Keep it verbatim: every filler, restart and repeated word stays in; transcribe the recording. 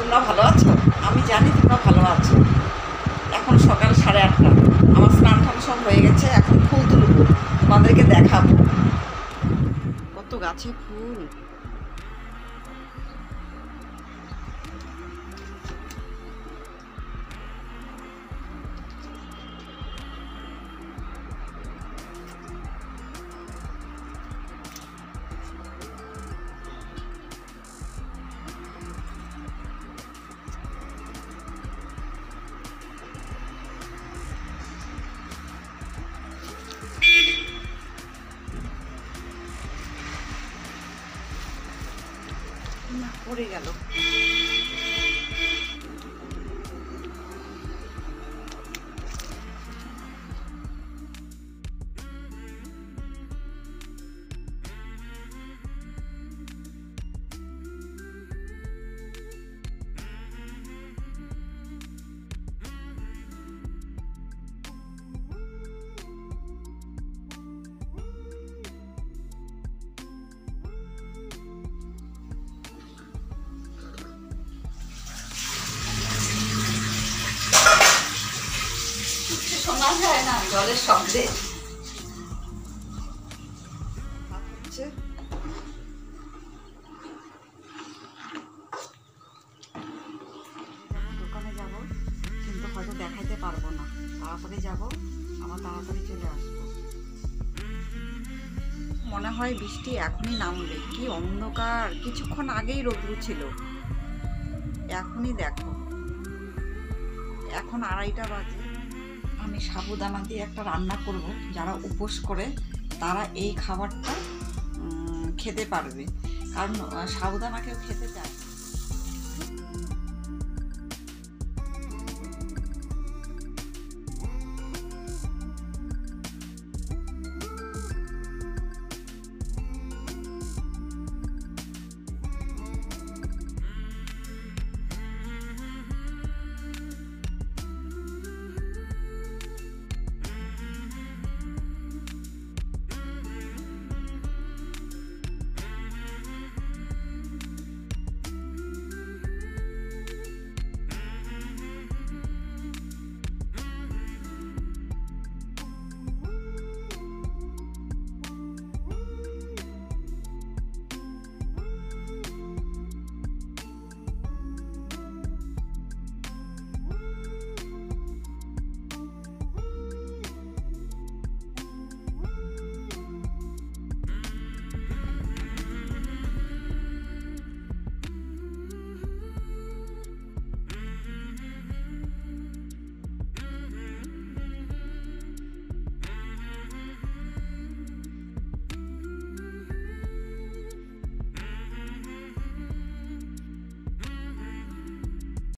তোমরা ভালো আছো? আমি জানি তোমরা ভালো আছো। এখন সকাল সাড়ে আটটা, আমার স্নান টান সব হয়ে গেছে। এখন ফুল তুলব, তোমাদেরকে দেখাবো কত গাছে ফুল। না, পড়ে গেল। শোনা যায় না জলের শব্দে। দোকানে যাব, কিন্তু হয়তো দেখাইতে পারবো না। তাড়াতাড়ি যাব, আবার তাড়াতাড়ি চলে আসবো। মনে হয় বৃষ্টি এখনই নামবে। কি অন্ধকার! কিছুক্ষণ আগেই রোদ্র ছিল, এখনই দেখো এখন আড়াইটা বাজে। আমি সাবুদানা দিয়ে একটা রান্না করব, যারা উপোস করে তারা এই খাবারটা খেতে পারবে, কারণ সাবুদানা কেউ খেতে চায়।